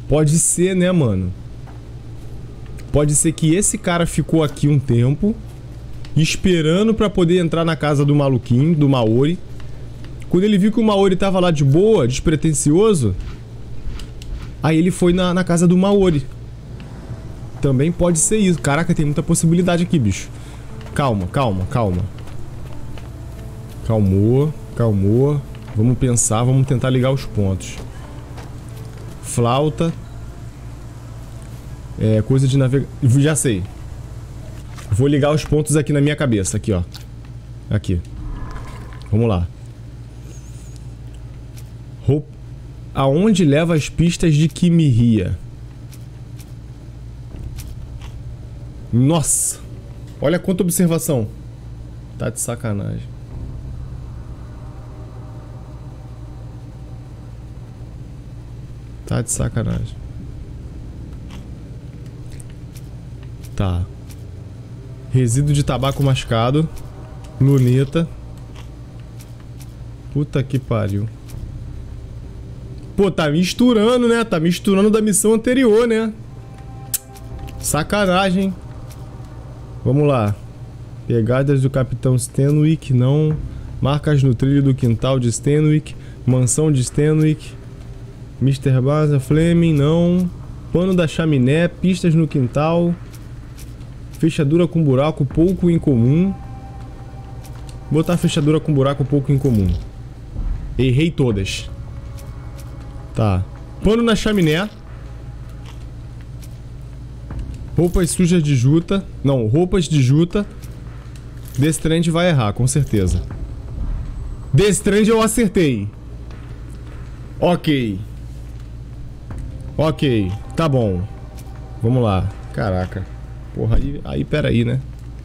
Pode ser, né, mano? Pode ser que esse cara ficou aqui um tempo, esperando pra poder entrar na casa do maluquinho, do Maori. Quando ele viu que o Maori tava lá de boa, despretensioso, aí ele foi na casa do Maori. Também pode ser isso. Caraca, tem muita possibilidade aqui, bicho. Calma, calma, calma. Calmou, calmou. Vamos pensar, vamos tentar ligar os pontos. Flauta. É, coisa de navegar. Já sei. Vou ligar os pontos aqui na minha cabeça. Aqui, ó. Aqui. Vamos lá. Aonde leva as pistas de Kimihia? Nossa! Olha quanta observação. Tá de sacanagem. Tá de sacanagem. Tá. Resíduo de tabaco mascado. Luneta. Puta que pariu. Pô, tá misturando, né? Tá misturando da missão anterior, né? Sacanagem. Vamos lá. Pegadas do Capitão Stenwick, não. Marcas no trilho do quintal de Stenwick. Mansão de Stenwick. Mr. Baza Fleming, não. Pano da chaminé, pistas no quintal. Fechadura com buraco pouco incomum. Botar fechadura com buraco pouco incomum. Errei todas. Tá. Pano na chaminé. Roupas sujas de juta. Não, roupas de juta. Destrand vai errar, com certeza. Destrand eu acertei. Ok. Ok, tá bom. Vamos lá. Caraca. Porra, aí peraí, né?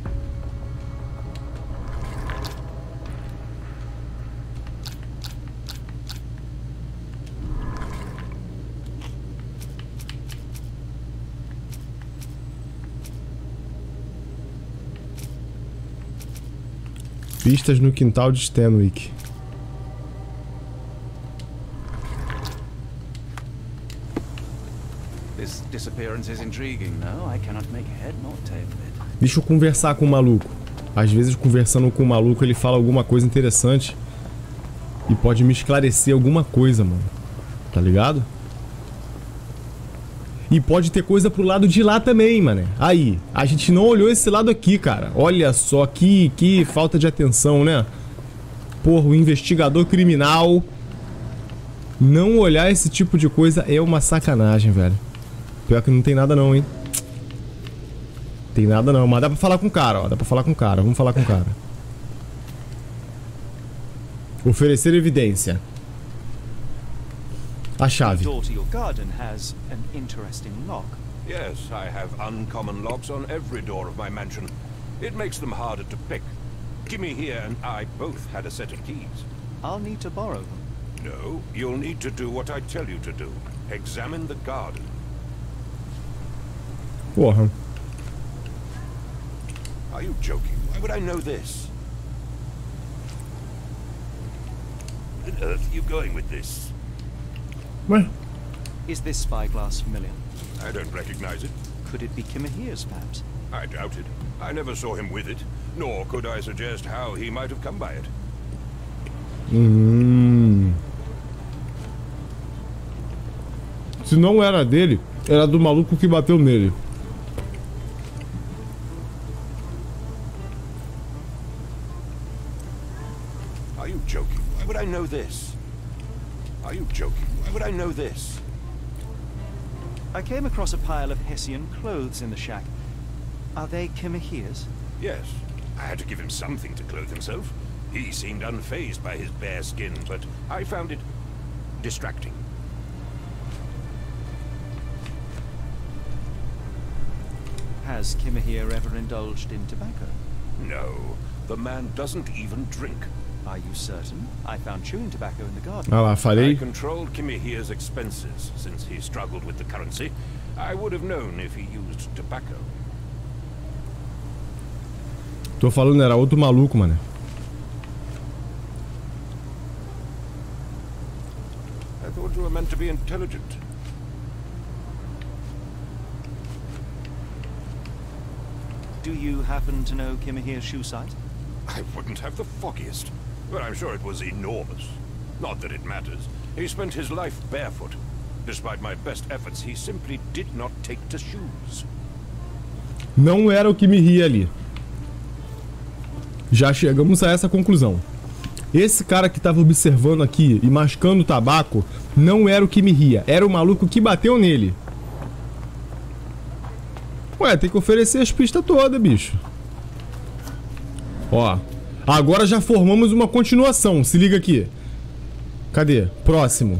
Pistas no quintal de Stenwick. Deixa eu conversar com o maluco. Às vezes, conversando com o maluco, ele fala alguma coisa interessante e pode me esclarecer alguma coisa, mano. Tá ligado? E pode ter coisa pro lado de lá também, mano. Aí, a gente não olhou esse lado aqui, cara. Olha só, que falta de atenção, né? Porra, o investigador criminal não olhar esse tipo de coisa é uma sacanagem, velho. Pior que não tem nada não, hein? Tem nada não, mas dá pra falar com o cara, ó. Dá pra falar com o cara, vamos falar com o cara. Oferecer evidência. A chave. Yes, I have uncommon locks on every door of my mansion. It makes them harder to pick. Kimmy here and I both had a set of keys. I'll need to borrow them. No, you'll need to do what I tell you to do. Examine the garden. Porra. Are you joking? Why would I know this? Where on earth are you going with this? Ué? Is this spyglass familiar? I don't recognize it. Could it be Kimahia's, perhaps? I doubt it. I never saw him with it, nor could I suggest how he might have come by it. Se não era dele, era do maluco que bateu nele. Are you joking? Why would I know this? Are you joking? Why would I know this? I came across a pile of Hessian clothes in the shack. Are they Kimahia's? Yes. I had to give him something to clothe himself. He seemed unfazed by his bare skin, but I found it distracting. Has Kimahia ever indulged in tobacco? No. The man doesn't even drink. Are you certain? I found chewing tobacco in the garden. Ah lá, I falei. controlled Kimahia's expenses since he struggled with the currency. I would have known if he used tobacco. Tô falando, era outro maluco, mano. I thought you were meant to be intelligent. Do you happen to know Kimihir's shoe size? I wouldn't have the foggiest, but I'm sure it was enormous. Not that it matters. He spent his life barefoot. Despite my best efforts, he simply did not take to shoes. Não era o Kimihia ali. Já chegamos a essa conclusão. Esse cara que tava observando aqui e mascando o tabaco não era o Kimihia, era o maluco que bateu nele. Ué, tem que oferecer as pistas todas, bicho. Ó, agora já formamos uma continuação, se liga aqui. Cadê? Próximo.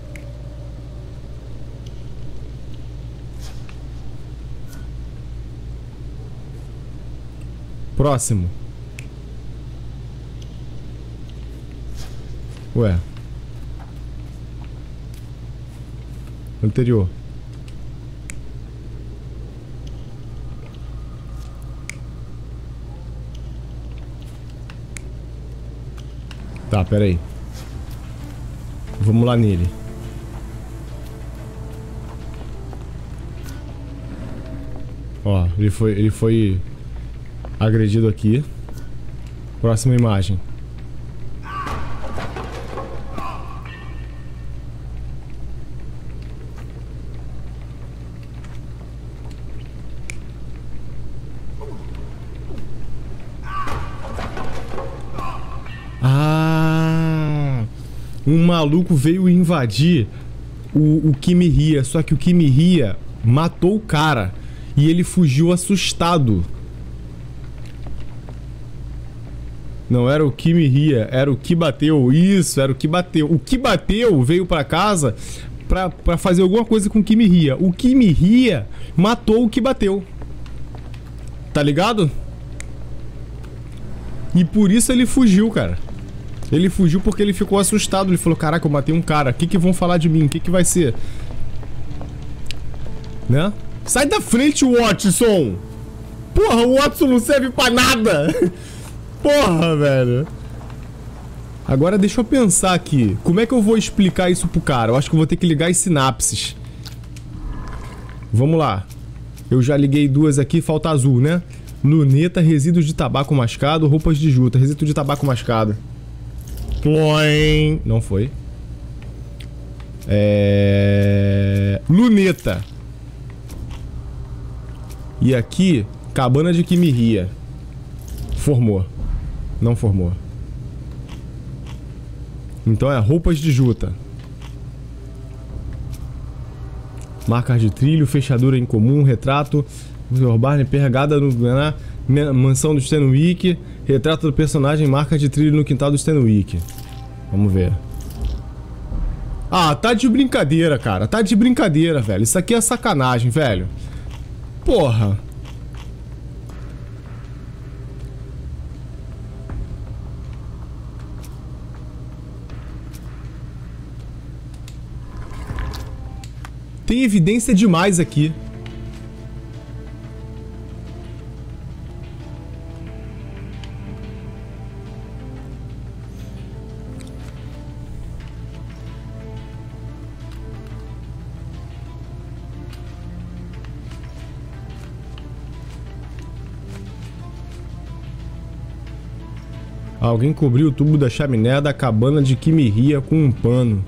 Próximo. Ué. Anterior. Tá, pera aí. Vamos lá nele. Ó, ele foi agredido aqui. Próxima imagem. Um maluco veio invadir o Kimihia, só que o Kimihia matou o cara e ele fugiu assustado. Não era o Kimihia, era o que bateu. Isso, era o que bateu. O que bateu veio pra casa pra fazer alguma coisa com o Kimihia. O Kimihia matou o que bateu. Tá ligado? E por isso ele fugiu, cara. Ele fugiu porque ele ficou assustado. Ele falou, caraca, eu matei um cara. O que vão falar de mim? O que vai ser? Né? Sai da frente, Watson! Porra, o Watson não serve pra nada! Porra, velho! Agora deixa eu pensar aqui. Como é que eu vou explicar isso pro cara? Eu acho que eu vou ter que ligar as sinapses. Vamos lá. Eu já liguei duas aqui, falta azul, né? Luneta, resíduos de tabaco mascado, roupas de juta. Resíduo de tabaco mascado. Ploim. Não foi. Luneta. E aqui, cabana de Kimihia. Formou. Não formou. Então é roupas de juta. Marcas de trilho, fechadura em comum, retrato. Barney, perregada na mansão do Stenwick. Retrato do personagem, marca de trilho no quintal do Stenwick. Vamos ver. Ah, tá de brincadeira, cara. Tá de brincadeira, velho. Isso aqui é sacanagem, velho. Porra. Tem evidência demais aqui. Alguém cobriu o tubo da chaminé da cabana de Kimihia com um pano.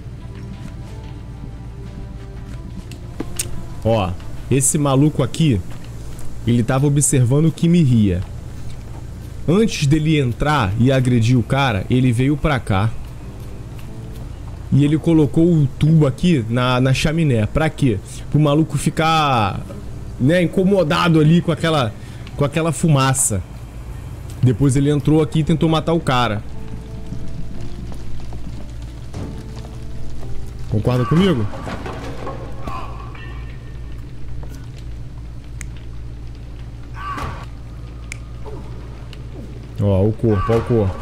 Ó, esse maluco aqui, ele tava observando o Kimihia. Antes dele entrar e agredir o cara, ele veio pra cá. E ele colocou o tubo aqui na chaminé. Pra quê? Pro maluco ficar, né, incomodado ali com aquela fumaça. Depois ele entrou aqui e tentou matar o cara. Concorda comigo? Ó, o corpo, ó o corpo.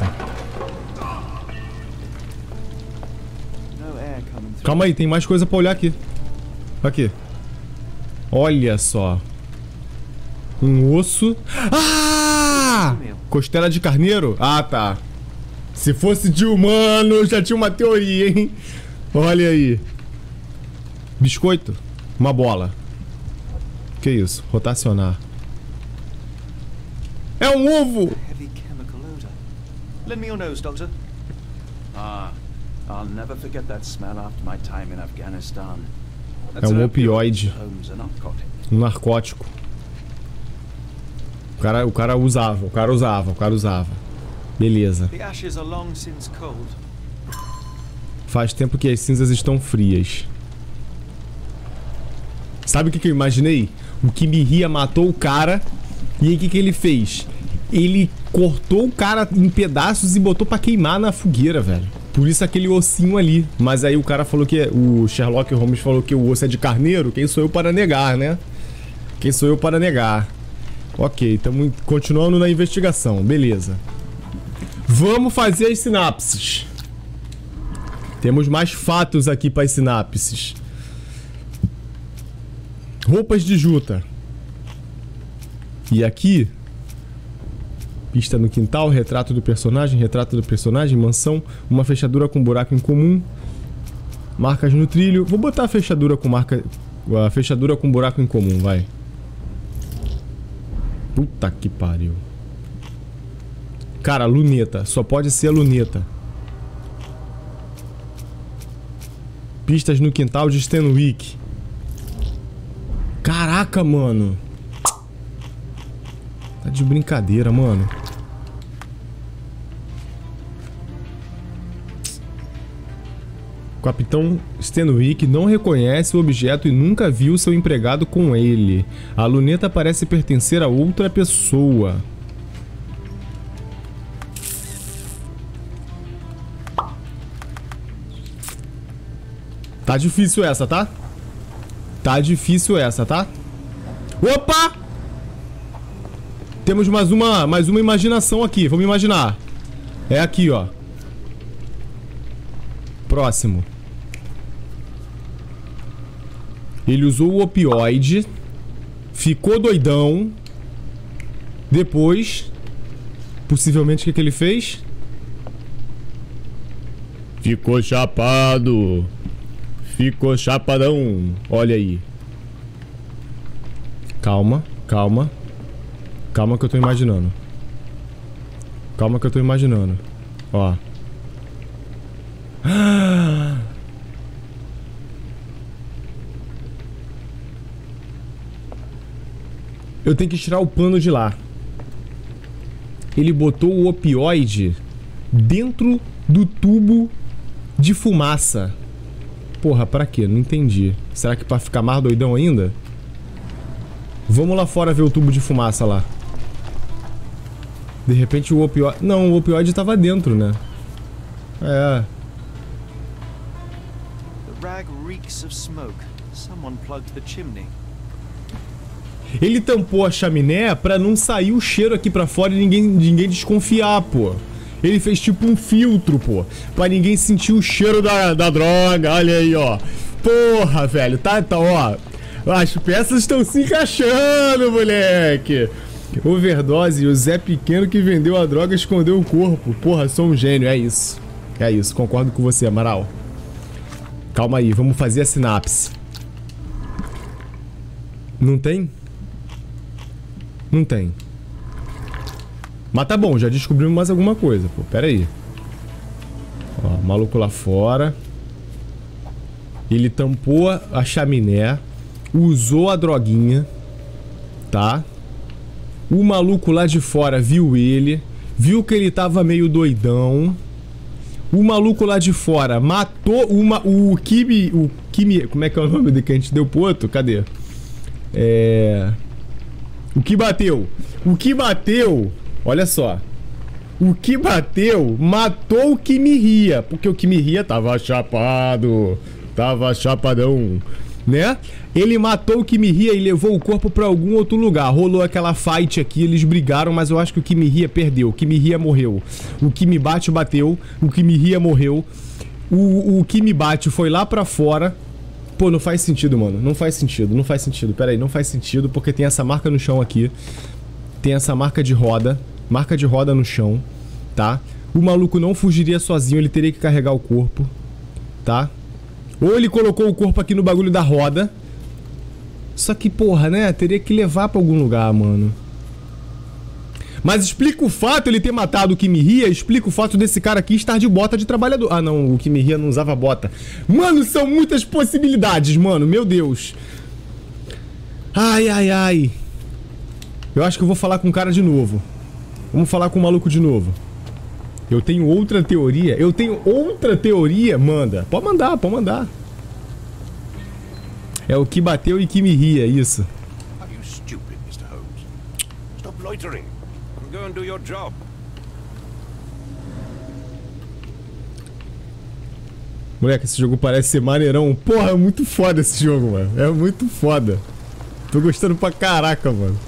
Calma aí, tem mais coisa pra olhar aqui. Aqui. Olha só. Um osso. Ah! Costela de carneiro? Ah, tá. Se fosse de humano, já tinha uma teoria, hein? Olha aí. Biscoito. Uma bola. Que isso? Rotacionar. É um ovo! Heavy chemical odor. Lend me your nose, Doctor. Ah, I'll never forget that smell after my time in Afghanistan. É um opioide. Holmes, a narcotic. Um narcótico. O cara usava. Beleza. The ashes are long since cold. Faz tempo que as cinzas estão frias. Sabe o que eu imaginei? O Kimihia matou o cara. E aí o que ele fez? Ele cortou o cara em pedaços e botou pra queimar na fogueira, velho. Por isso aquele ossinho ali. Mas aí o cara falou que... O Sherlock Holmes falou que o osso é de carneiro. Quem sou eu para negar, né? Quem sou eu para negar? Ok, estamos continuando na investigação. Beleza. Vamos fazer as sinapses. Temos mais fatos aqui para as sinapses. Roupas de juta. E aqui... Pista no quintal, retrato do personagem, mansão, uma fechadura com buraco em comum, marcas no trilho. Vou botar a fechadura com buraco em comum, vai. Puta que pariu. Cara, luneta, só pode ser a luneta. Pistas no quintal de Stenwick. Caraca, mano. Tá de brincadeira, mano. O capitão Stenwick não reconhece o objeto e nunca viu seu empregado com ele. A luneta parece pertencer a outra pessoa. Tá difícil essa, tá? Tá difícil essa, tá? Opa! Temos mais uma imaginação aqui. Vamos imaginar. É aqui, ó. Próximo. Ele usou o opioide. Ficou doidão. Depois, possivelmente, o que ele fez? Ficou chapado. Ficou chapadão. Olha aí. Calma, calma. Calma que eu tô imaginando. Calma que eu tô imaginando. Ó. Eu tenho que tirar o pano de lá. Ele botou o opioide dentro do tubo de fumaça. Porra, pra quê? Não entendi. Será que pra ficar mais doidão ainda? Vamos lá fora ver o tubo de fumaça lá. De repente o opioide... Não, o opioide tava dentro, né? É. The rag reeks of smoke. Someone plugged the chimney. Ele tampou a chaminé pra não sair o cheiro aqui pra fora e ninguém desconfiar, pô. Ele fez tipo um filtro, pô. Pra ninguém sentir o cheiro da droga. Olha aí, ó. Porra, velho. Tá, ó. As peças estão se encaixando, moleque. Overdose e o Zé Pequeno que vendeu a droga escondeu o corpo. Porra, sou um gênio, é isso. É isso, concordo com você, Amaral. Calma aí, vamos fazer a sinapse. Não tem? Não tem. Mas tá bom, já descobrimos mais alguma coisa, pô. Pera aí. Ó, maluco lá fora. Ele tampou a chaminé. Usou a droguinha. Tá? O maluco lá de fora viu ele. Viu que ele tava meio doidão. O maluco lá de fora matou o Kimi... Como é que é o nome do que a gente deu pro outro? Cadê? O que bateu? O que bateu... Olha só. O que bateu matou o Kimihia. Porque o Kimihia tava chapado. Tava chapadão. Né? Ele matou o Kimihia e levou o corpo pra algum outro lugar. Rolou aquela fight aqui, eles brigaram, mas eu acho que o Kimihia perdeu. O Kimihia morreu. O Kimibate bateu. O Kimihia morreu. O Kimibate foi lá pra fora. Pô, não faz sentido, mano. Não faz sentido, não faz sentido. Pera aí, não faz sentido porque tem essa marca no chão aqui. Tem essa marca de roda. Marca de roda no chão, tá? O maluco não fugiria sozinho, ele teria que carregar o corpo, tá? Ou ele colocou o corpo aqui no bagulho da roda. Só que, porra, né? Teria que levar pra algum lugar, mano. Mas explica o fato ele ter matado o Kimiria, explica o fato desse cara aqui estar de bota de trabalhador. Ah, não, o Kimiria não usava bota. Mano, são muitas possibilidades, mano, meu Deus. Ai, ai, ai. Eu acho que eu vou falar com o cara de novo. Vamos falar com o maluco de novo. Eu tenho outra teoria. Manda. Pode mandar, pode mandar. É o que bateu e que me ria, isso. Are you stupid, Mr. Holmes? Stop loitering. Go and do your job. Moleque, esse jogo parece ser maneirão. Porra, é muito foda esse jogo, mano. É muito foda. Tô gostando pra caraca, mano.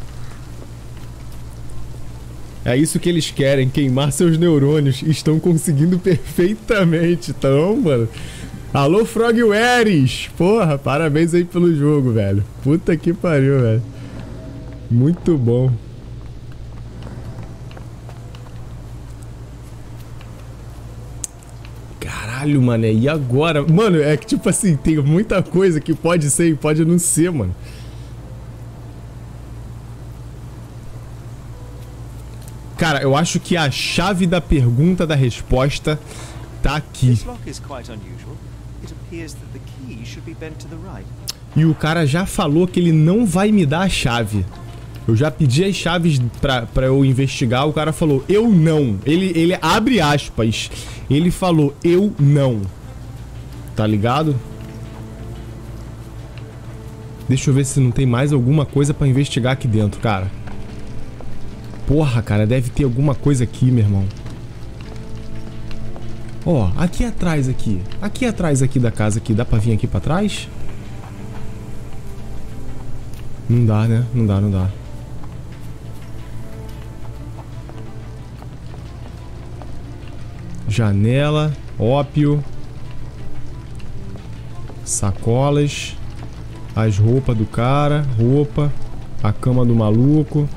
É isso que eles querem, queimar seus neurônios. Estão conseguindo perfeitamente, então, mano. Alô, Frogwares! Porra, parabéns aí pelo jogo, velho. Puta que pariu, velho. Muito bom. Caralho, mano, e agora? Mano, é que tipo assim, tem muita coisa que pode ser e pode não ser, mano. Cara, eu acho que a chave da pergunta da resposta tá aqui. E o cara já falou que ele não vai me dar a chave. Eu já pedi as chaves pra eu investigar, o cara falou, eu não. Ele abre aspas. Ele falou, eu não. Tá ligado? Deixa eu ver se não tem mais alguma coisa pra investigar aqui dentro, cara. Porra, cara, deve ter alguma coisa aqui, meu irmão. Ó, aqui atrás aqui. Aqui atrás aqui da casa aqui. Dá pra vir aqui pra trás? Não dá, né? Não dá, não dá. Janela, ópio. Sacolas. As roupas do cara. Roupa. A cama do maluco.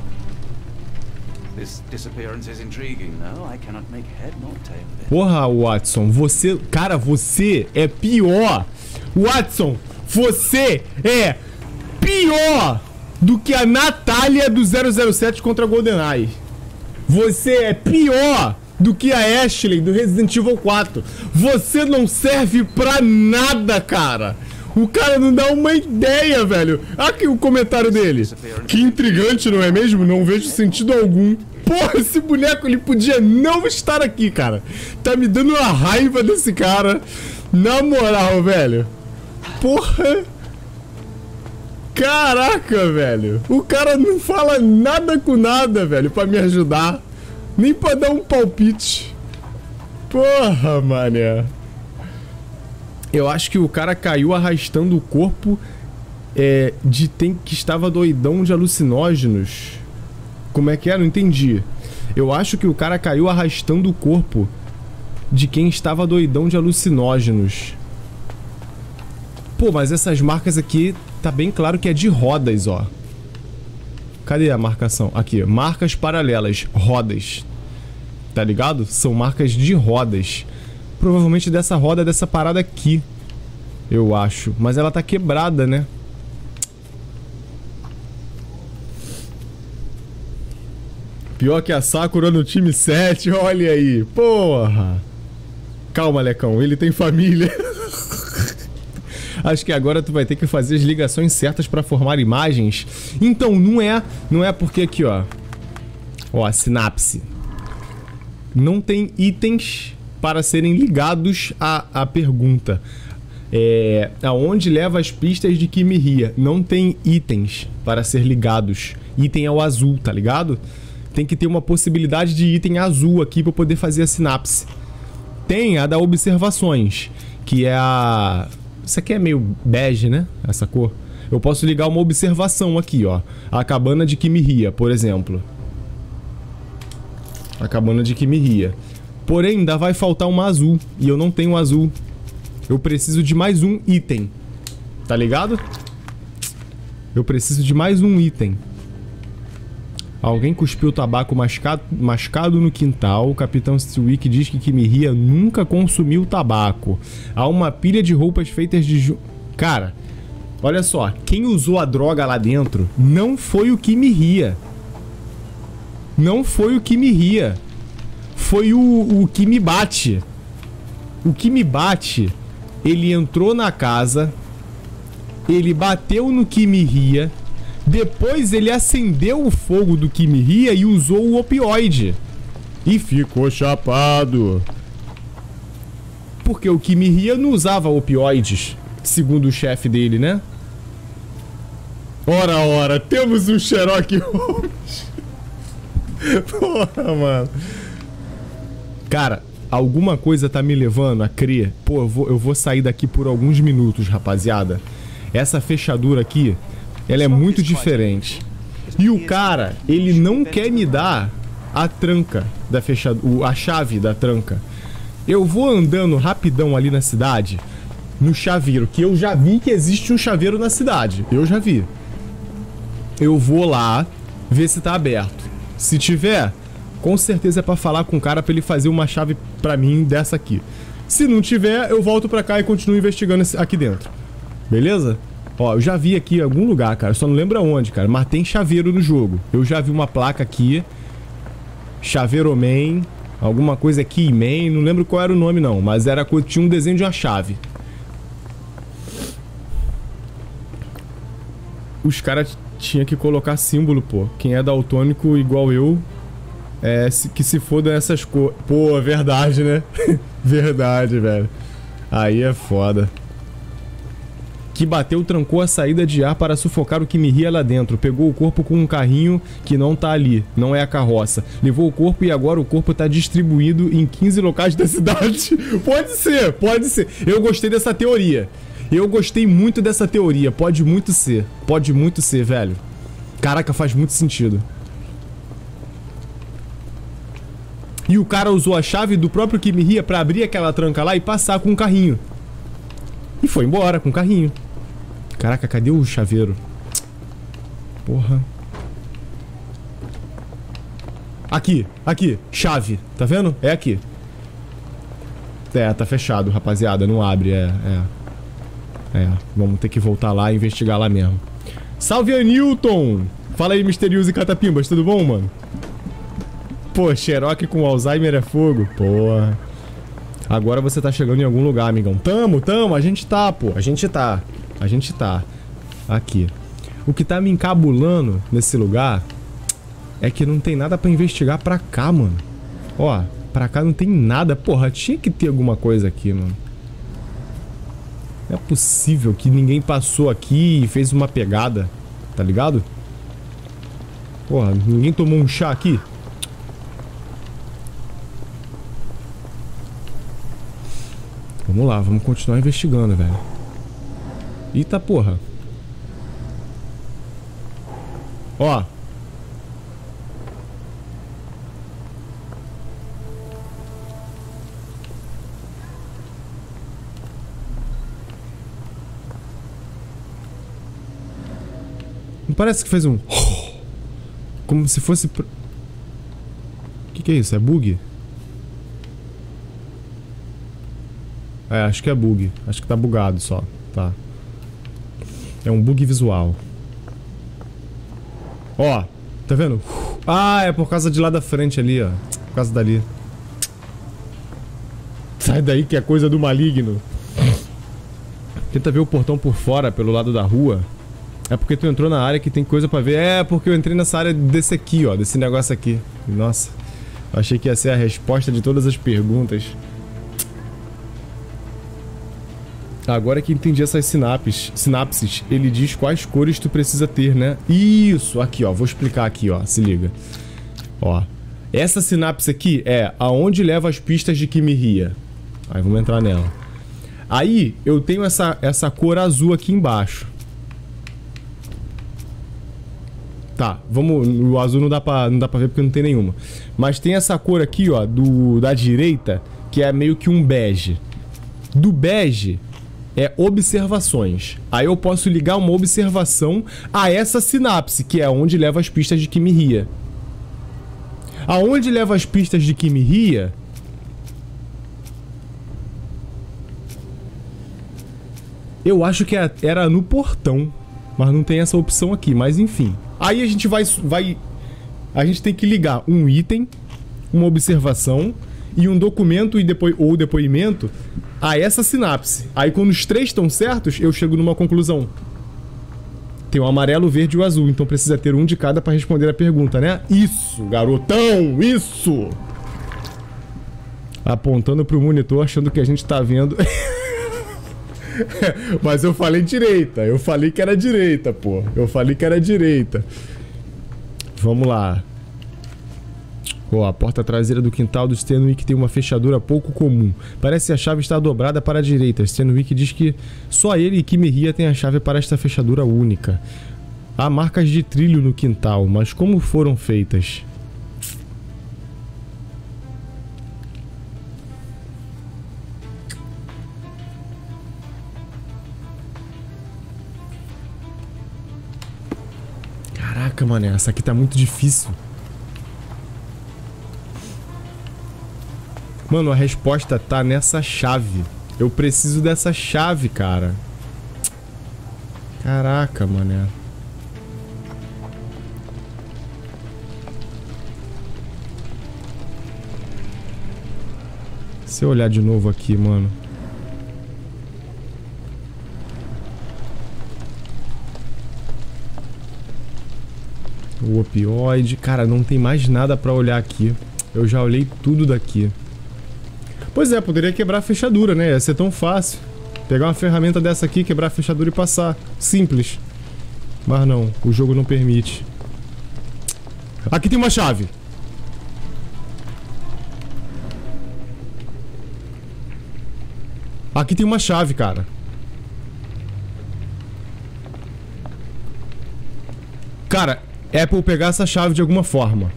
Porra, Watson, você... Cara, você é pior. Watson, você é pior do que a Natália do 007 contra a GoldenEye. Você é pior do que a Ashley do Resident Evil 4. Você não serve pra nada, cara. O cara não dá uma ideia, velho. Aqui o comentário dele. Que intrigante, não é mesmo? Não vejo sentido algum. Porra, esse boneco, ele podia não estar aqui, cara. Tá me dando uma raiva desse cara. Na moral, velho. Porra. Caraca, velho. O cara não fala nada com nada, velho, pra me ajudar. Nem pra dar um palpite. Porra, mané. Eu acho que o cara caiu arrastando o corpo que estava doidão de alucinógenos. Como é que é? Não entendi. Eu acho que o cara caiu arrastando o corpo de quem estava doidão de alucinógenos. Pô, mas essas marcas aqui tá bem claro que é de rodas, ó. Cadê a marcação? Aqui, marcas paralelas, rodas. Tá ligado? São marcas de rodas. Provavelmente dessa roda, dessa parada aqui. Eu acho. Mas ela tá quebrada, né? Pior que a Sakura no time 7, olha aí. Porra. Calma, Lecão, ele tem família. Acho que agora tu vai ter que fazer as ligações certas pra formar imagens. Então, não é porque aqui, ó. Ó, a sinapse. Não tem itens para serem ligados à pergunta. Aonde leva as pistas de Kimiria? Não tem itens para ser ligados. Item é o azul, tá ligado? Tem que ter uma possibilidade de item azul aqui para poder fazer a sinapse. Tem a da observações, que é a... Isso aqui é meio bege, né? Essa cor. Eu posso ligar uma observação aqui, ó. A cabana de Kimiria, por exemplo. A cabana de Kimiria. Porém, ainda vai faltar uma azul. E eu não tenho azul. Eu preciso de mais um item. Tá ligado? Eu preciso de mais um item. Alguém cuspiu tabaco mascado no quintal. O Capitão Stewick diz que Kimiria nunca consumiu tabaco. Há uma pilha de roupas feitas de... Cara, olha só. Quem usou a droga lá dentro não foi o Kimiria. Não foi o Kimiria. Foi o Kimibate. O Kimibate, ele entrou na casa, ele bateu no Kimiria, depois ele acendeu o fogo do Kimiria e usou o opioide. E ficou chapado. Porque o Kimiria não usava opioides, segundo o chefe dele, né? Ora, temos um Sherlock Holmes. Porra, mano. Cara, alguma coisa tá me levando a crer. Pô, eu vou sair daqui por alguns minutos, rapaziada. Essa fechadura aqui, ela é muito diferente. E o cara, ele não quer me dar a tranca da fechadura, a chave da tranca. Eu vou andando rapidão ali na cidade, no chaveiro, que eu já vi que existe um chaveiro na cidade. Eu já vi. Eu vou lá ver se tá aberto. Se tiver, com certeza é pra falar com o cara pra ele fazer uma chave pra mim dessa aqui. Se não tiver, eu volto pra cá e continuo investigando aqui dentro. Beleza? Ó, eu já vi aqui em algum lugar, cara. Só não lembro aonde, cara. Mas tem chaveiro no jogo. Eu já vi uma placa aqui. Chaveiro Man. Alguma coisa aqui, Man. Não lembro qual era o nome, não. Mas era, tinha um desenho de uma chave. Os caras tinham que colocar símbolo, pô. Quem é daltônico igual eu, que se foda nessas cores. Pô, é verdade, né? Verdade, velho. Aí é foda. Que bateu, trancou a saída de ar para sufocar o Kimiria lá dentro. Pegou o corpo com um carrinho que não tá ali, não é a carroça. Levou o corpo e agora o corpo tá distribuído em 15 locais da cidade. Pode ser, pode ser. Eu gostei dessa teoria. Eu gostei muito dessa teoria. Pode muito ser, velho. Caraca, faz muito sentido. E o cara usou a chave do próprio Kimiria pra abrir aquela tranca lá e passar com um carrinho. E foi embora com o carrinho. Caraca, cadê o chaveiro? Porra. Aqui, chave. Tá vendo? É aqui. Tá fechado, rapaziada. Não abre, vamos ter que voltar lá e investigar lá mesmo. Salve, Anilton! Fala aí, Misterioso e Catapimbas, tudo bom, mano? Pô, Xerox com Alzheimer é fogo. Porra. Agora você tá chegando em algum lugar, amigão. Tamo. A gente tá, pô. A gente tá. Aqui. O que tá me encabulando nesse lugar é que não tem nada pra investigar pra cá, mano. Ó, pra cá não tem nada. Porra, tinha que ter alguma coisa aqui, mano. Não é possível que ninguém passou aqui e fez uma pegada. Tá ligado? Porra, ninguém tomou um chá aqui? Vamos lá, vamos continuar investigando, velho. Eita porra. Ó. Não parece que fez um... Como se fosse... O que é isso? É bug? Acho que é bug. Acho que tá bugado só. Tá. É um bug visual. Ó, tá vendo? Ah, é por causa de lá da frente ali, ó. Por causa dali. Sai daí que é coisa do maligno. Tenta ver o portão por fora, pelo lado da rua. É porque tu entrou na área que tem coisa pra ver. É porque eu entrei nessa área desse aqui, ó. Desse negócio aqui. Nossa. Eu achei que ia ser a resposta de todas as perguntas. Agora que entendi essas sinapses, ele diz quais cores tu precisa ter, né? Isso, aqui, ó. Vou explicar aqui, ó. Se liga. Ó. Essa sinapse aqui é aonde leva as pistas de Kimiria. Aí vamos entrar nela. Aí eu tenho essa cor azul aqui embaixo. Tá, vamos... O azul não dá pra ver porque não tem nenhuma. Mas tem essa cor aqui, ó, da direita, que é meio que um bege. Do bege é observações. Aí eu posso ligar uma observação a essa sinapse, que é onde leva as pistas de Kimiria. Aonde leva as pistas de Kimiria... Eu acho que era no portão, mas não tem essa opção aqui, mas enfim. Aí a gente vai a gente tem que ligar um item, uma observação e um documento ou depoimento a essa sinapse. Aí quando os 3 estão certos, eu chego numa conclusão. Tem o amarelo, o verde e o azul, então precisa ter um de cada para responder a pergunta, né? Isso, garotão, isso! Apontando pro monitor, achando que a gente tá vendo. Mas eu falei direita, eu falei que era direita, pô. Eu falei que era direita. Vamos lá. Ó, a porta traseira do quintal do Stenwick tem uma fechadura pouco comum. Parece que a chave está dobrada para a direita. Stenwick diz que só ele e Kimeria têm a chave para esta fechadura única. Há marcas de trilho no quintal, mas como foram feitas? Caraca, mané, essa aqui tá muito difícil. Mano, a resposta tá nessa chave. Eu preciso dessa chave, cara. Caraca, mané. Se eu olhar de novo aqui, mano. O opioide. Cara, não tem mais nada pra olhar aqui. Eu já olhei tudo daqui. Pois é, poderia quebrar a fechadura, né? Ia ser tão fácil. Pegar uma ferramenta dessa aqui, quebrar a fechadura e passar. Simples. Mas não, o jogo não permite. Aqui tem uma chave. Aqui tem uma chave, cara. Cara, é pra eu pegar essa chave de alguma forma.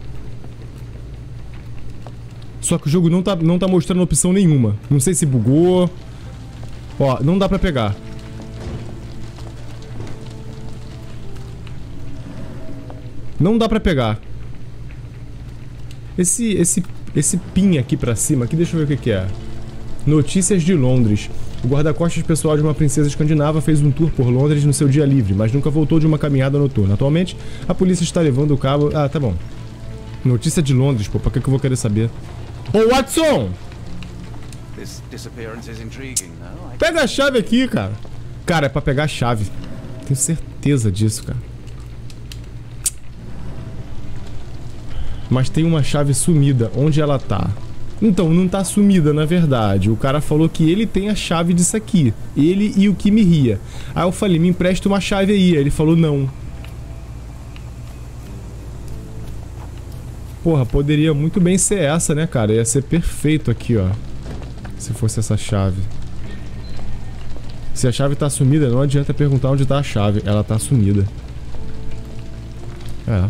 Só que o jogo não tá mostrando opção nenhuma. Não sei se bugou. Ó, não dá pra pegar. Não dá pra pegar. Esse pin aqui pra cima, aqui deixa eu ver o que é. Notícias de Londres. O guarda-costas pessoal de uma princesa escandinava fez um tour por Londres no seu dia livre, mas nunca voltou de uma caminhada noturna. Atualmente, a polícia está levando o cabo... Ah, tá bom. Notícia de Londres, pô, pra que eu vou querer saber? Ô, Watson! Pega a chave aqui, cara. Cara, é pra pegar a chave. Tenho certeza disso, cara. Mas tem uma chave sumida. Onde ela tá? Então, não tá sumida, na verdade. O cara falou que ele tem a chave disso aqui. Ele e o Kimeria. Aí eu falei, me empresta uma chave aí. Aí ele falou, não. Porra, poderia muito bem ser essa, né, cara? Ia ser perfeito aqui, ó. Se fosse essa chave. Se a chave tá sumida, não adianta perguntar onde tá a chave. Ela tá sumida. É.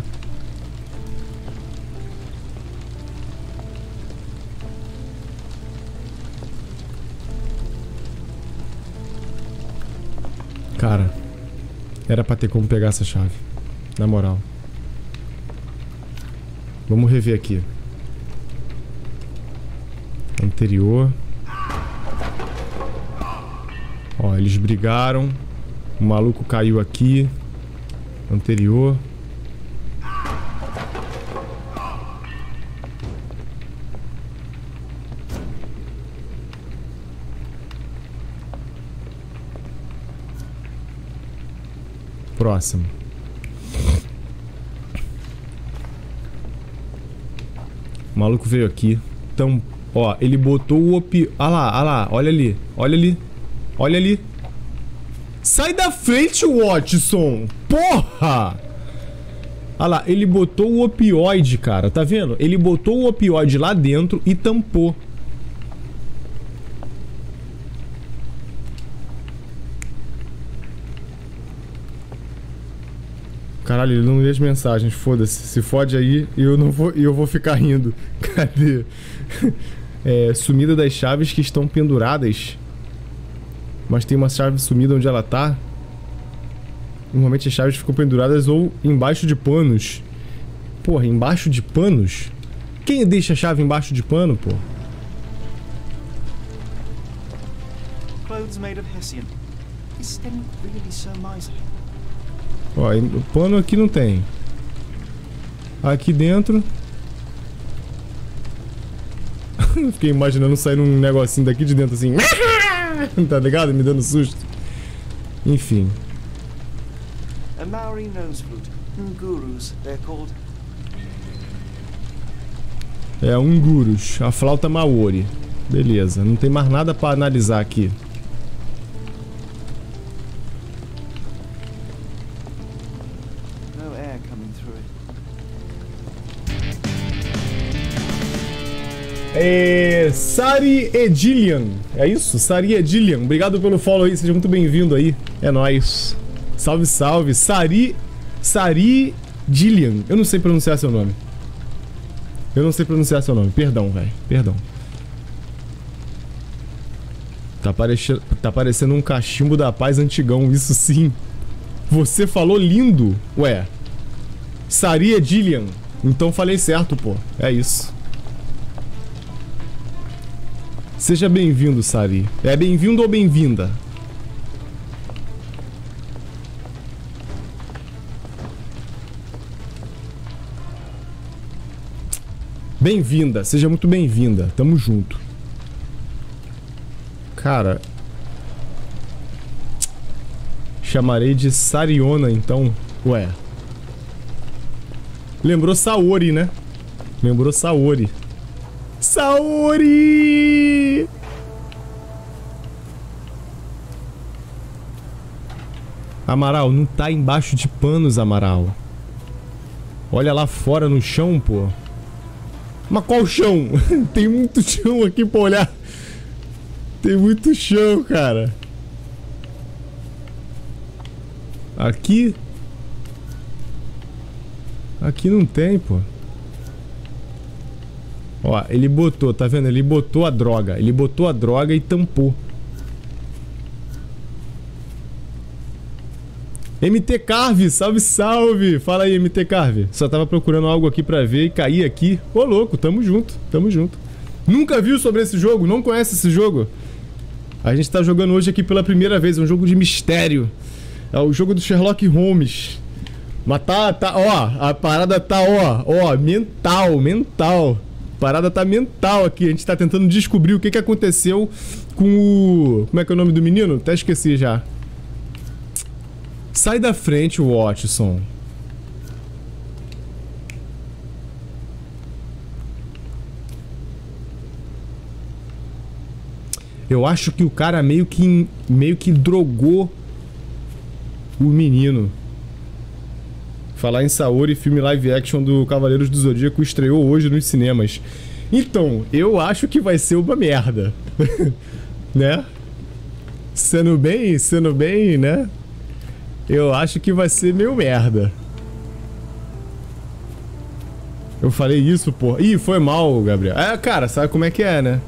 Cara, era pra ter como pegar essa chave. Na moral. Vamos rever aqui. Anterior. Ó, eles brigaram. O maluco caiu aqui. Anterior. Próximo. O maluco veio aqui. Então, ó, ele botou o opio... Ah lá, olha ali. Olha ali. Olha ali. Sai da frente, Watson! Porra! Ah lá, ele botou o opioide, cara. Tá vendo? Ele botou o opioide lá dentro e tampou. Caralho, ele não lê as mensagens, foda-se. Se fode aí e eu vou ficar rindo. Cadê? Sumida das chaves que estão penduradas. Mas tem uma chave sumida onde ela tá. Normalmente as chaves ficam penduradas ou embaixo de panos. Porra, embaixo de panos? Quem deixa a chave embaixo de pano, pô? Clothes made of Hessian. Is Stenwick really so miserly? Ó, o pano aqui não tem. Aqui dentro. Fiquei imaginando sair um negocinho daqui de dentro assim. Tá ligado? Me dando susto. Enfim. A Maori nose flute. Ngurus, they're called. É um Ngurus, a flauta Maori. Beleza, não tem mais nada pra analisar aqui. No air coming through it. Sari Edilian. É isso? Sari Edilian. Obrigado pelo follow aí, seja muito bem-vindo aí. É nóis. Salve, salve. Sari Edilian. Eu não sei pronunciar seu nome. Perdão, velho. Perdão. Tá parecendo um cachimbo da paz antigão, isso sim. Você falou lindo. Ué. Sari Edilian. Então falei certo, pô. É isso. Seja bem-vindo, Sari. É bem-vindo ou bem-vinda? Bem-vinda, seja muito bem-vinda. Tamo junto. Cara. Chamarei de Sariona, então. Ué. Lembrou Saori, né? Lembrou Saori. Saori! Amaral, não tá embaixo de panos, Amaral. Olha lá fora no chão, pô. Mas qual chão? Tem muito chão aqui pra olhar. Tem muito chão, cara. Aqui? Aqui não tem, pô. Ó, ele botou, tá vendo? Ele botou a droga. Ele botou a droga e tampou. MT Carve, salve, salve! Fala aí, MT Carve. Só tava procurando algo aqui pra ver e caí aqui. Ô, louco, tamo junto, tamo junto. Nunca viu sobre esse jogo? Não conhece esse jogo? A gente tá jogando hoje aqui pela primeira vez. É um jogo de mistério. É o jogo do Sherlock Holmes. Mas ó, a parada tá, ó, mental. A parada tá mental aqui. A gente tá tentando descobrir o que aconteceu com o... Como é que é o nome do menino? Até esqueci já. Sai da frente, Watson. Eu acho que o cara meio que drogou o menino. Falar em Saori, filme live action do Cavaleiros do Zodíaco estreou hoje nos cinemas. Então, eu acho que vai ser uma merda. Né? Sendo bem, né? Eu acho que vai ser meio merda. Eu falei isso, pô. Ih, foi mal, Gabriel. É, cara, sabe como é que é, né?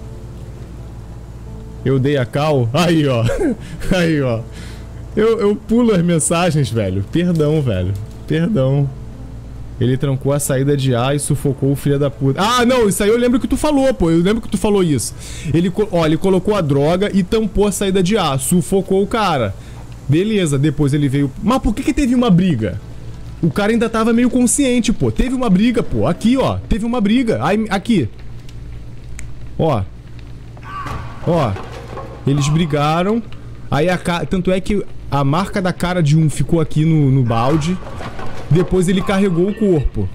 Eu dei a cal. Aí, ó. Aí, ó. Eu pulo as mensagens, velho. Perdão, velho. Perdão. Ele trancou a saída de ar e sufocou o filho da puta. Ah, não, isso aí eu lembro que tu falou, pô. Eu lembro que tu falou isso. Ele colocou a droga e tampou a saída de ar. Sufocou o cara. Beleza, depois ele veio... Mas por que teve uma briga? O cara ainda tava meio consciente, pô. Teve uma briga, pô. Aqui, ó. Teve uma briga. Aí, aqui. Ó. Ó. Eles brigaram. Aí tanto é que a marca da cara de um ficou aqui no balde. Depois ele carregou o corpo.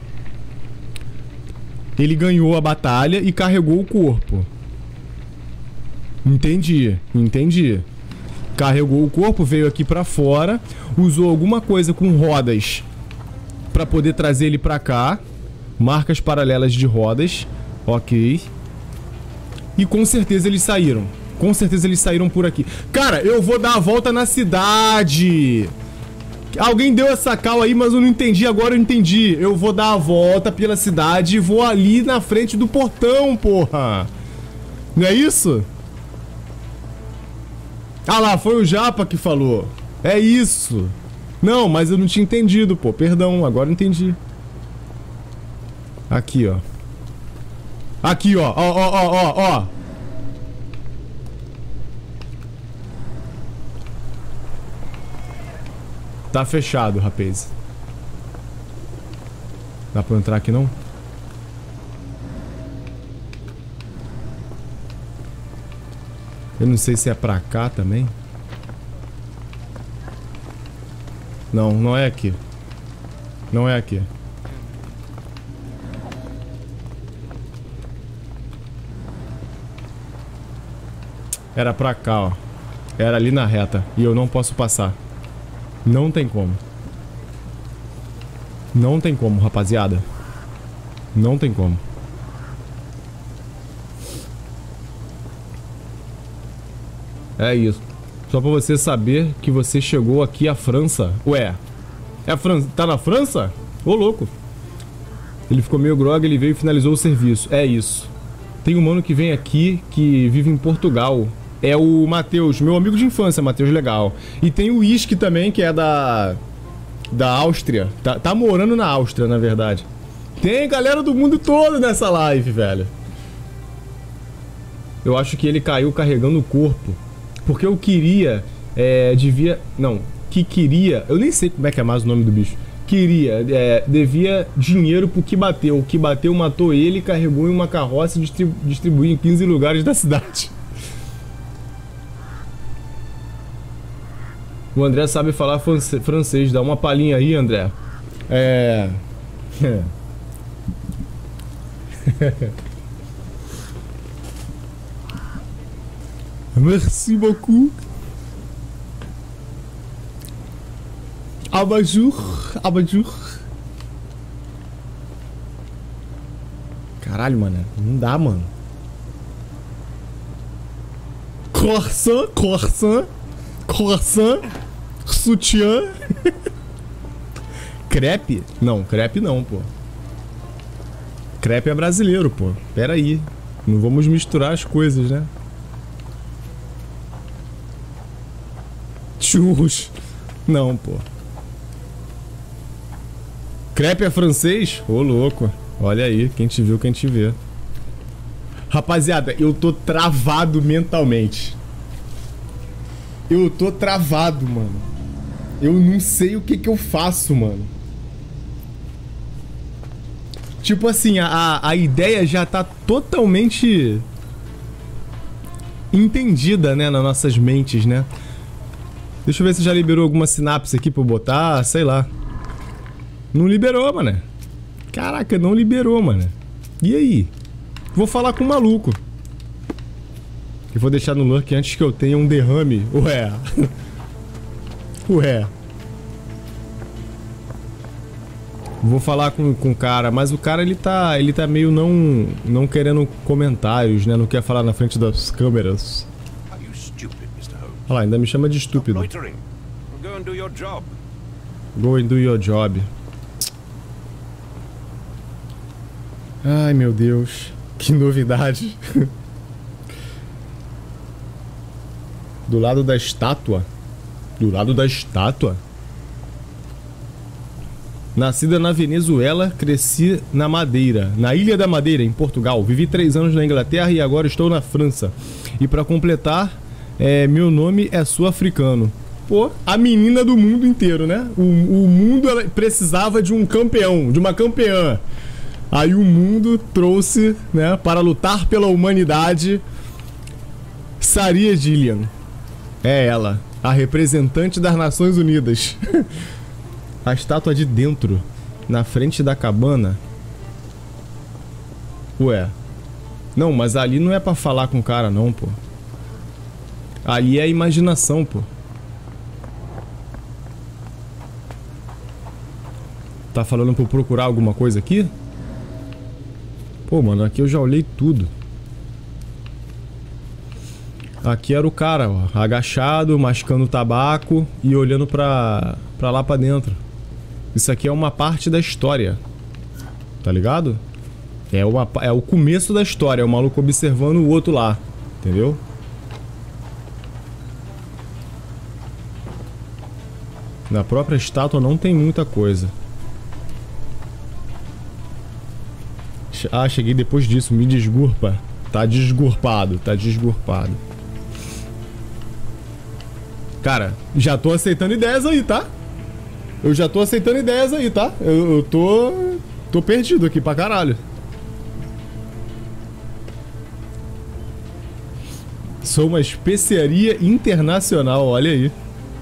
Ele ganhou a batalha e carregou o corpo. Entendi. Carregou o corpo, veio aqui pra fora, usou alguma coisa com rodas pra poder trazer ele pra cá. Marcas paralelas de rodas. Ok. E com certeza eles saíram. Com certeza eles saíram por aqui. Cara, eu vou dar a volta na cidade. Alguém deu essa cal aí, mas eu não entendi. Agora eu entendi. Eu vou dar a volta pela cidade e vou ali na frente do portão, porra. Não é isso? Ah lá, foi o Japa que falou. É isso. Não, mas eu não tinha entendido, pô. Perdão, agora eu entendi. Aqui, ó. Aqui, ó. Ó. Tá fechado, rapaz. Dá pra eu entrar aqui não? Eu não sei se é pra cá também. Não, não é aqui. Não é aqui. Era pra cá, ó. Era ali na reta. E eu não posso passar. Não tem como. Não tem como, rapaziada. Não tem como. É isso. Só pra você saber que você chegou aqui à França. Ué, é a França? Tá na França? Ô, louco. Ele ficou meio grog, ele veio e finalizou o serviço. É isso. Tem um mano que vem aqui, que vive em Portugal. É o Matheus, meu amigo de infância, Matheus Legal. E tem o Iski também, que é da Áustria. Tá morando na Áustria, na verdade. Tem galera do mundo todo nessa live, velho. Eu acho que ele caiu carregando o corpo. Porque eu queria, eu nem sei como é que é mais o nome do bicho. Devia dinheiro pro que bateu. O que bateu matou ele, carregou em uma carroça e distribuiu em 15 lugares da cidade. O André sabe falar francês, dá uma palhinha aí, André. Merci beaucoup. Abajur. Caralho, mano. Não dá, mano. Croissant. Sutiã. Crepe? Não, crepe não, pô. Crepe é brasileiro, pô. Pera aí. Não vamos misturar as coisas, né? Churros. Não, pô. Crepe é francês? Ô, louco. Olha aí, quem te viu, quem te vê. Rapaziada, eu tô travado mentalmente. Eu tô travado, mano. Eu não sei o que eu faço, mano. Tipo assim, a ideia já tá totalmente entendida, né, nas nossas mentes, né? Deixa eu ver se já liberou alguma sinapse aqui pra eu botar, sei lá. Não liberou, mano. Caraca, não liberou, mano. E aí? Vou falar com o maluco. E vou deixar no lurk antes que eu tenha um derrame. Ué. Vou falar com o cara, mas o cara ele tá meio não querendo comentários, né? Não quer falar na frente das câmeras. Olha lá, ainda me chama de estúpido. Go and do your job. Ai, meu Deus. Que novidade. Do lado da estátua? Nascida na Venezuela, cresci na Madeira, na Ilha da Madeira, em Portugal. Vivi 3 anos na Inglaterra e agora estou na França. E pra completar, meu nome é sul-africano. Pô, a menina do mundo inteiro, né? O mundo precisava de um campeão, de uma campeã. Aí o mundo trouxe, né, para lutar pela humanidade, Saria Gillian. É ela, a representante das Nações Unidas. A estátua de dentro, na frente da cabana. Ué. Não, mas ali não é pra falar com o cara não, pô. Ali é a imaginação, pô. Tá falando pra eu procurar alguma coisa aqui? Pô, mano, aqui eu já olhei tudo. Aqui era o cara, ó, agachado, mascando tabaco e olhando pra lá pra dentro. Isso aqui é uma parte da história. Tá ligado? É o começo da história, é o maluco observando o outro lá. Entendeu? Na própria estátua não tem muita coisa. Ah, cheguei depois disso, me desculpa. Tá desgurpado, tá desgurpado. Cara, já tô aceitando ideias aí, tá? Eu já tô aceitando ideias aí, tá? Eu tô Tô perdido aqui pra caralho. Sou uma especiaria internacional, olha aí.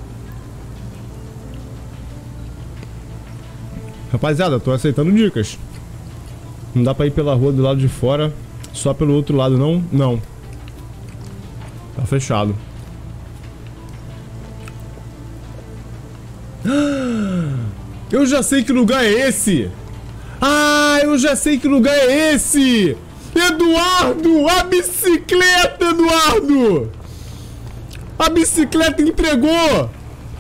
Rapaziada, tô aceitando dicas. Não dá pra ir pela rua do lado de fora, só pelo outro lado, não? Não. Tá fechado. Eu já sei que lugar é esse! Ah, eu já sei que lugar é esse! Eduardo! A bicicleta, Eduardo! A bicicleta entregou!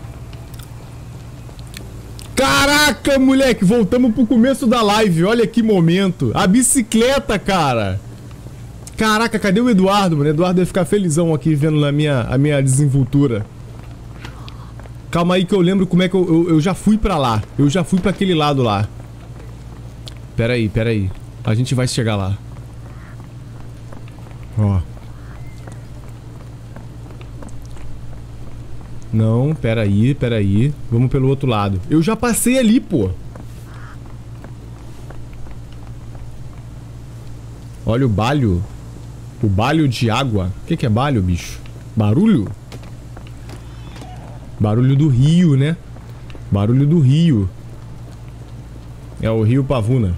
Caraca, moleque! Voltamos pro começo da live. Olha que momento. A bicicleta, cara! Caraca, cadê o Eduardo, mano? O Eduardo ia ficar felizão aqui vendo a minha desenvoltura. Calma aí que eu lembro como é que eu já fui pra lá. Eu já fui pra aquele lado lá. Pera aí. A gente vai chegar lá. Ó. Não, pera aí. Vamos pelo outro lado. Eu já passei ali, pô. Olha o balho. O balho de água. O que é balho, bicho? Barulho? Barulho do rio, né? Barulho do rio. É o rio Pavuna.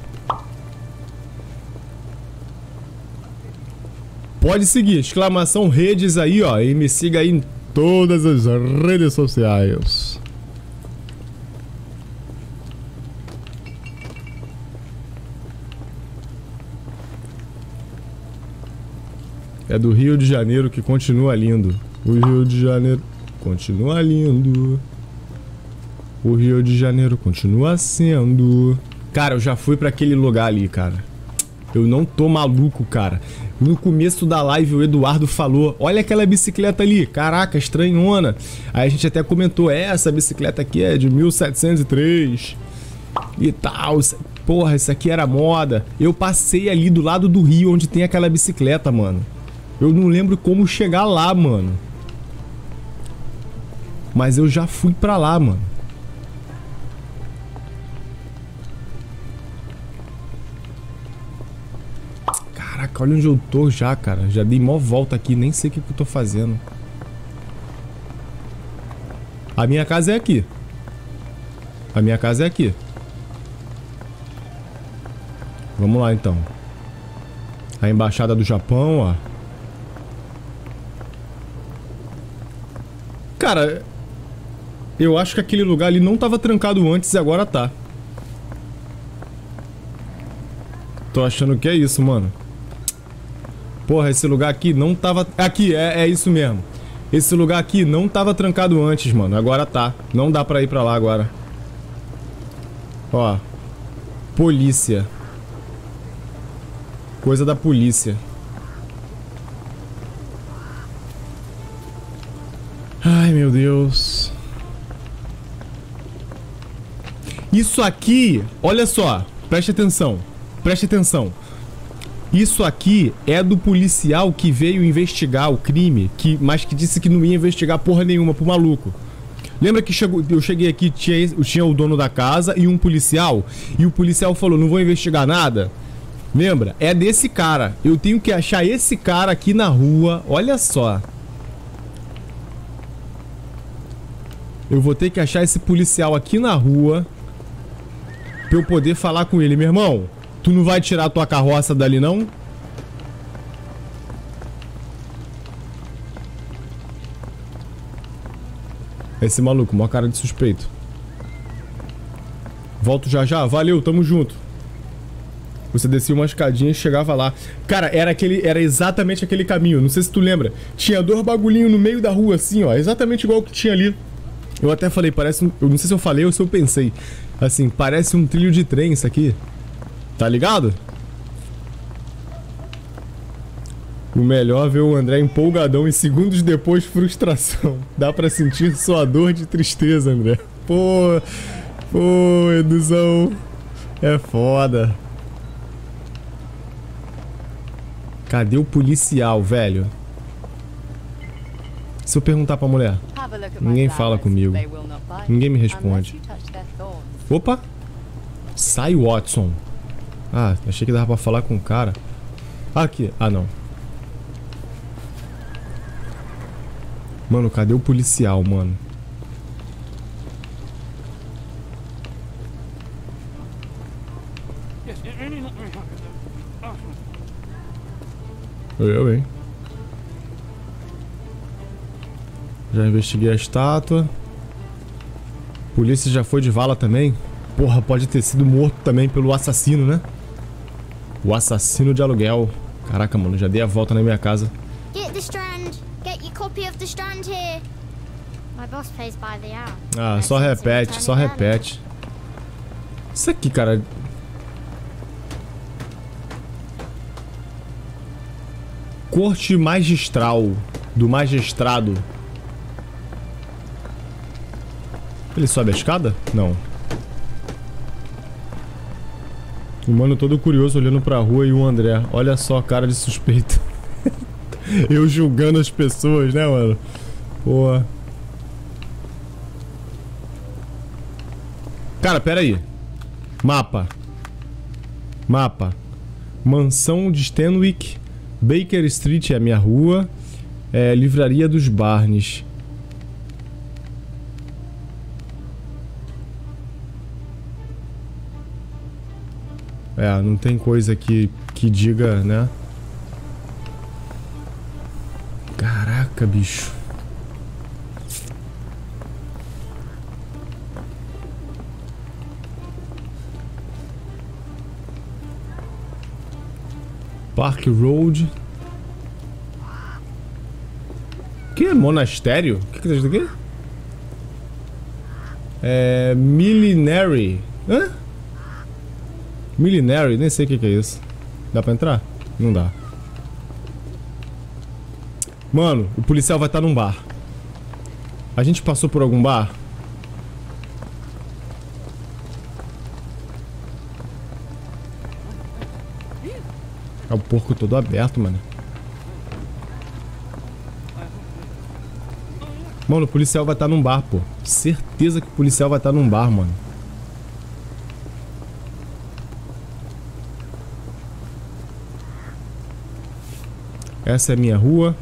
Pode seguir, exclamação redes aí, ó. E me siga aí em todas as redes sociais. É do Rio de Janeiro que continua lindo. O Rio de Janeiro continua lindo. O Rio de Janeiro continua sendo. Cara, eu já fui pra aquele lugar ali, cara. Eu não tô maluco, cara. No começo da live o Eduardo falou: olha aquela bicicleta ali, caraca, estranhona. Aí a gente até comentou: essa bicicleta aqui é de 1703 e tal. Porra, isso aqui era moda. Eu passei ali do lado do rio onde tem aquela bicicleta, mano. Eu não lembro como chegar lá, mano. Mas eu já fui pra lá, mano. Caraca, olha onde eu tô já, cara. Já dei mó volta aqui, nem sei o que eu tô fazendo. A minha casa é aqui. A minha casa é aqui. Vamos lá, então. A embaixada do Japão, ó. Cara, eu acho que aquele lugar ali não tava trancado antes e agora tá. Tô achando que é isso, mano. Porra, esse lugar aqui não tava... Aqui, é isso mesmo. Esse lugar aqui não tava trancado antes, mano. Agora tá. Não dá pra ir pra lá agora. Ó. Polícia. Coisa da polícia. Ai, meu Deus. Isso aqui, olha só, preste atenção. Preste atenção. Isso aqui é do policial que veio investigar o crime, mas que disse que não ia investigar porra nenhuma pro maluco. Lembra que eu cheguei aqui, tinha o dono da casa e um policial? E o policial falou, não vou investigar nada? Lembra? É desse cara. Eu tenho que achar esse cara aqui na rua, olha só. Eu vou ter que achar esse policial aqui na rua pra eu poder falar com ele. Meu irmão, tu não vai tirar a tua carroça dali, não? Esse maluco, maior cara de suspeito. Volto já já. Valeu, tamo junto. Você descia uma escadinha e chegava lá. Cara, era exatamente aquele caminho. Não sei se tu lembra. Tinha dois bagulhinhos no meio da rua, assim, ó. Exatamente igual que tinha ali. Eu até falei, parece... Eu não sei se eu falei ou se eu pensei. Assim, parece um trilho de trem isso aqui. Tá ligado? O melhor é ver o André empolgadão e segundos depois frustração. Dá pra sentir sua dor de tristeza, André. Pô, Eduzão. É foda. Cadê o policial, velho? Se eu perguntar pra mulher, ninguém fala comigo. Ninguém me responde. Opa! Sai, Watson. Ah, achei que dava pra falar com o cara. Aqui. Ah, não. Mano, cadê o policial, mano? Eu, hein? Já investiguei a estátua. Polícia já foi de vala também. Porra, pode ter sido morto também pelo assassino, né? O assassino de aluguel. Caraca, mano, já dei a volta na minha casa. Get the Strand. Get your copy of the Strand here. My boss pays by the hour. Ah, só repete, só repete. Isso aqui, cara. Corte magistral do magistrado. Ele sobe a escada? Não. O mano todo curioso olhando pra rua e o André. Olha só a cara de suspeito. Eu julgando as pessoas, né, mano? Porra. Cara, pera aí. Mapa. Mapa. Mansão de Stanwyck. Baker Street é a minha rua. É, Livraria dos Barnes. É, não tem coisa que diga, né? Caraca, bicho. Park Road. Que é monastério? O que é isso aqui? É... Millenary. Hã? Millenary? Nem sei o que é isso. Dá pra entrar? Não dá. Mano, o policial vai estar num bar. A gente passou por algum bar? É o porco todo aberto, mano. Mano, o policial vai estar num bar, pô. Certeza que o policial vai estar num bar, mano. Essa é a minha rua.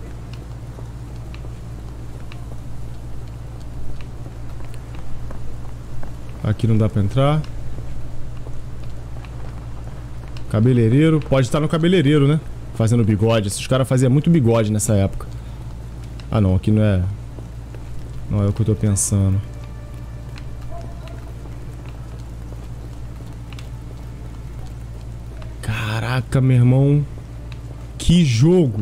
Aqui não dá pra entrar. Cabeleireiro. Pode estar no cabeleireiro, né? Fazendo bigode. Esses caras faziam muito bigode nessa época. Ah, não. Aqui não é... Não é o que eu tô pensando. Caraca, meu irmão. Que jogo.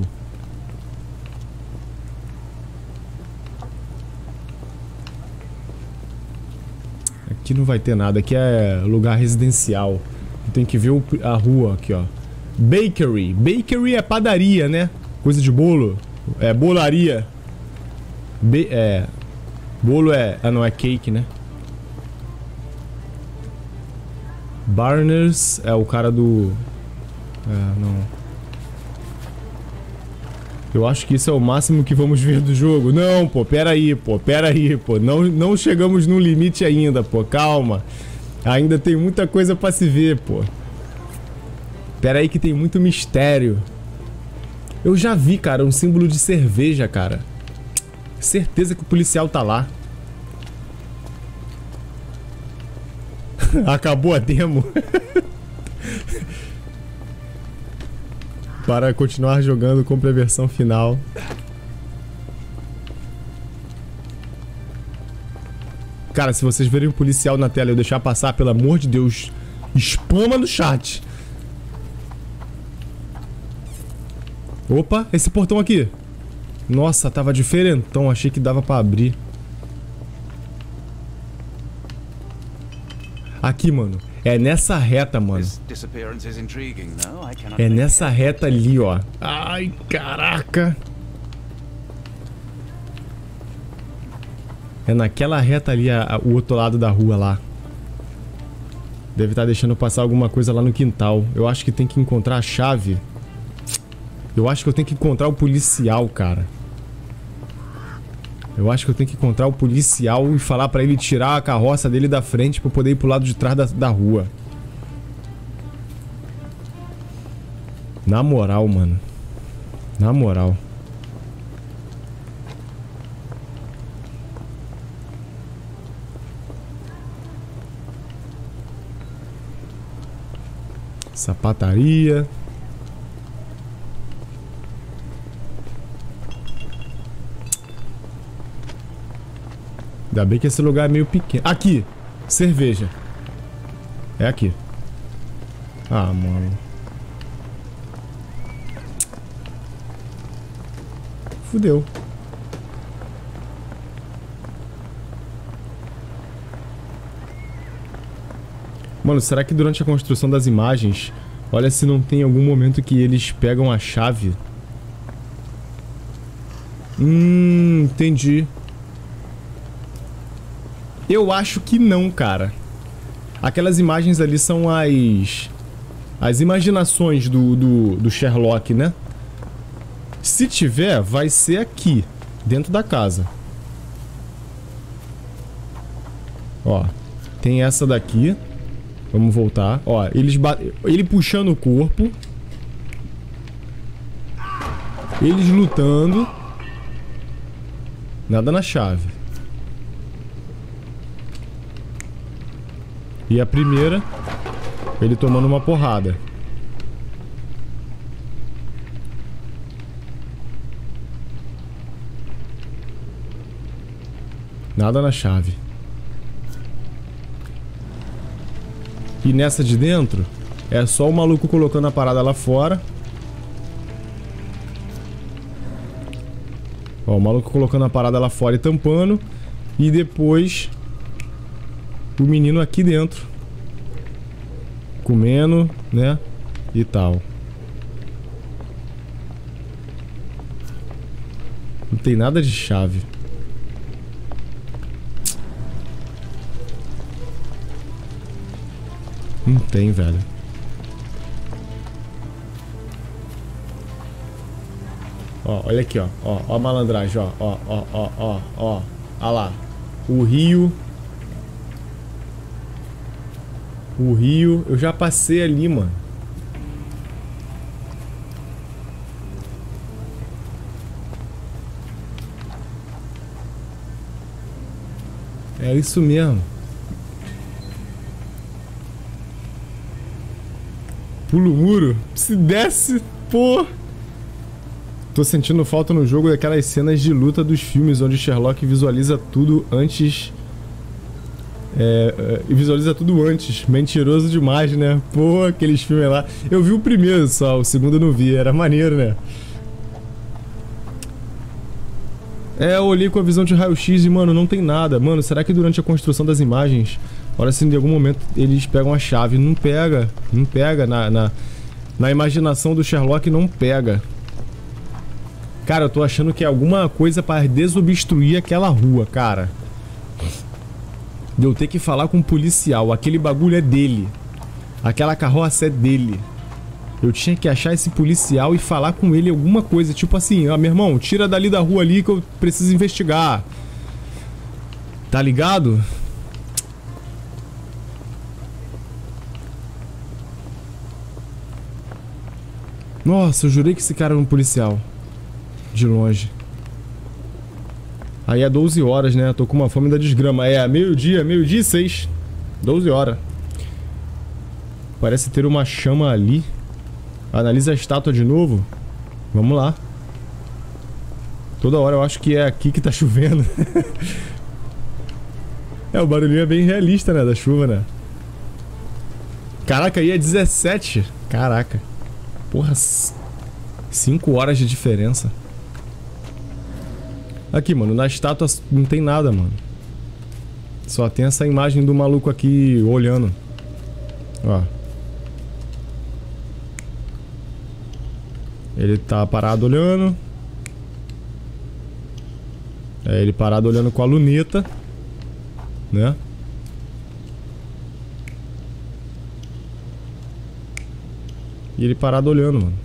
Aqui não vai ter nada. Aqui é lugar residencial. Tem que ver a rua aqui, ó. Bakery. Bakery é padaria, né? Coisa de bolo. É bolaria. Bolo é... Ah, não, é cake, né? Barnes é o cara do... É, não... Eu acho que isso é o máximo que vamos ver do jogo. Não, pô, pera aí, pô. Não chegamos no limite ainda, pô. Calma. Ainda tem muita coisa pra se ver, pô. Pera aí que tem muito mistério. Eu já vi, cara, um símbolo de cerveja, cara. Certeza que o policial tá lá. Acabou a demo. Para continuar jogando, compre a versão final. Cara, se vocês verem um policial na tela e eu deixar passar, pelo amor de Deus, spama no chat. Opa, esse portão aqui. Nossa, tava diferentão. Achei que dava pra abrir. Aqui, mano. É nessa reta, mano. É nessa reta ali, ó. Ai, caraca. É naquela reta ali, o outro lado da rua lá. Deve estar deixando passar alguma coisa lá no quintal. Eu acho que tem que encontrar a chave. Eu acho que eu tenho que encontrar o policial, cara. Eu acho que eu tenho que encontrar o policial e falar pra ele tirar a carroça dele da frente pra eu poder ir pro lado de trás da rua. Na moral, mano. Na moral. Sapataria. Ainda bem que esse lugar é meio pequeno. Aqui! Cerveja. É aqui. Ah, mano. Fudeu. Mano, será que durante a construção das imagens, olha se não tem algum momento que eles pegam a chave? Entendi. Eu acho que não, cara. Aquelas imagens ali são as imaginações do Sherlock, né? Se tiver, vai ser aqui, dentro da casa. Ó, tem essa daqui. Vamos voltar. Ó, ele puxando o corpo. Eles lutando. Nada na chave. E a primeira, ele tomando uma porrada. Nada na chave. E nessa de dentro, é só o maluco colocando a parada lá fora. Ó, o maluco colocando a parada lá fora e tampando. E depois o menino aqui dentro comendo, né? E tal. Não tem nada de chave. Não tem, velho. Ó, olha aqui, ó. Ó a malandragem, ó. Ó. Olha lá. O rio. O rio. Eu já passei ali, mano. É isso mesmo. Pula o muro. Se desce, pô. Tô sentindo falta no jogo daquelas cenas de luta dos filmes onde Sherlock visualiza tudo antes. Visualiza tudo antes. Mentiroso demais, né? Pô, aqueles filmes lá. Eu vi o primeiro só, o segundo eu não vi. Era maneiro, né? Eu olhei com a visão de raio-x e, mano, não tem nada. Mano, será que durante a construção das imagens, olha se em algum momento eles pegam a chave? Não pega. Não pega. Na imaginação do Sherlock não pega. Cara, eu tô achando que é alguma coisa pra desobstruir aquela rua, cara. De eu ter que falar com um policial. Aquele bagulho é dele. Aquela carroça é dele. Eu tinha que achar esse policial e falar com ele alguma coisa. Tipo assim, ó, meu irmão, tira dali da rua ali que eu preciso investigar. Tá ligado? Nossa, eu jurei que esse cara era um policial. De longe. Aí é 12 horas, né? Tô com uma fome da desgrama. É meio-dia e 6. 12 horas. Parece ter uma chama ali. Analisa a estátua de novo. Vamos lá. Toda hora eu acho que é aqui que tá chovendo. O barulhinho é bem realista, né? Da chuva, né? Caraca, aí é 17. Caraca. Porra, 5 horas de diferença. Aqui, mano, na estátua não tem nada, mano. Só tem essa imagem do maluco aqui olhando. Ó. Ele tá parado olhando. É ele parado olhando com a luneta, né? E ele parado olhando, mano.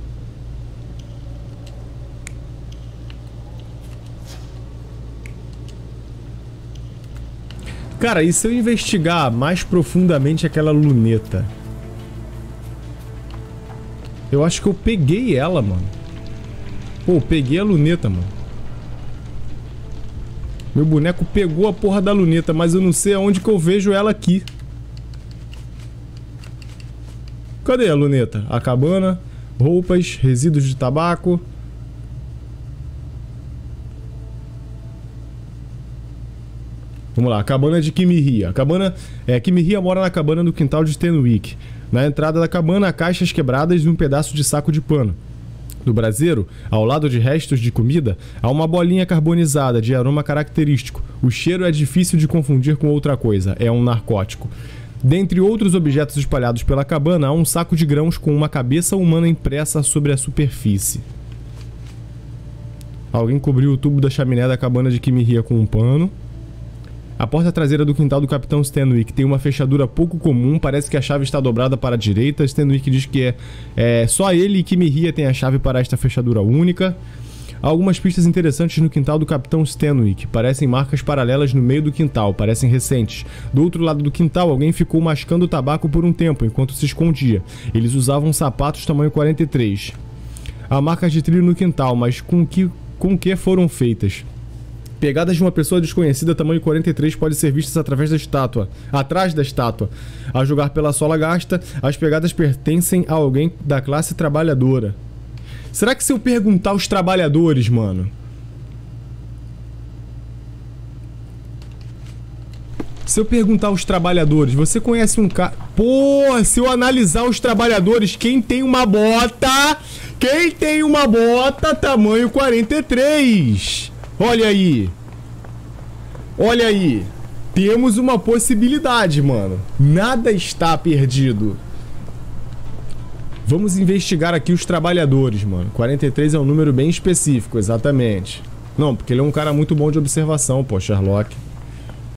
Cara, e se eu investigar mais profundamente aquela luneta? Eu acho que eu peguei ela, mano. Pô, eu peguei a luneta, mano. Meu boneco pegou a porra da luneta, mas eu não sei aonde que eu vejo ela aqui. Cadê a luneta? A cabana, roupas, resíduos de tabaco. Vamos lá, a cabana de Kimihia. Kimihia mora na cabana do quintal de Stenwick. Na entrada da cabana há caixas quebradas e um pedaço de saco de pano. No braseiro, ao lado de restos de comida, há uma bolinha carbonizada de aroma característico. O cheiro é difícil de confundir com outra coisa, é um narcótico. Dentre outros objetos espalhados pela cabana, há um saco de grãos com uma cabeça humana impressa sobre a superfície. Alguém cobriu o tubo da chaminé da cabana de Kimihia com um pano. A porta traseira do quintal do Capitão Stenwick tem uma fechadura pouco comum, parece que a chave está dobrada para a direita. Stenwick diz que só ele e Kimihia têm a chave para esta fechadura única. Há algumas pistas interessantes no quintal do Capitão Stenwick. Parecem marcas paralelas no meio do quintal, parecem recentes. Do outro lado do quintal, alguém ficou mascando tabaco por um tempo, enquanto se escondia. Eles usavam sapatos tamanho 43. Há marcas de trilho no quintal, mas com que foram feitas? Pegadas de uma pessoa desconhecida tamanho 43 podem ser vistas atrás da estátua. A julgar pela sola gasta, as pegadas pertencem a alguém da classe trabalhadora. Será que se eu perguntar aos trabalhadores, mano? Se eu perguntar aos trabalhadores, você conhece um cara... Pô, se eu analisar os trabalhadores, quem tem uma bota tamanho 43... Olha aí. Olha aí. Temos uma possibilidade, mano. Nada está perdido. Vamos investigar aqui os trabalhadores, mano. 43 é um número bem específico, exatamente. Não, porque ele é um cara muito bom de observação, pô, Sherlock.